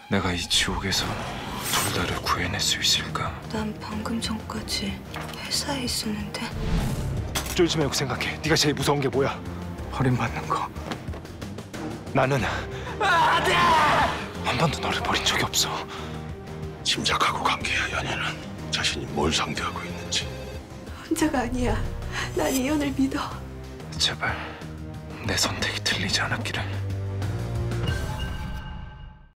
내가 이 지옥에서 둘 다를 구해낼 수 있을까? 난 방금 전까지 회사에 있었는데. 쫄지 말고 생각해. 네가 제일 무서운 게 뭐야? 버림받는 거. 나는 한 번도 너를 버린 적이 없어. 짐작하고 간 게야. 연애는 자신이 뭘 상대하고 있는지. 혼자가 아니야. 난 이현을 믿어. 제발 내 선택이 틀리지 않았기를.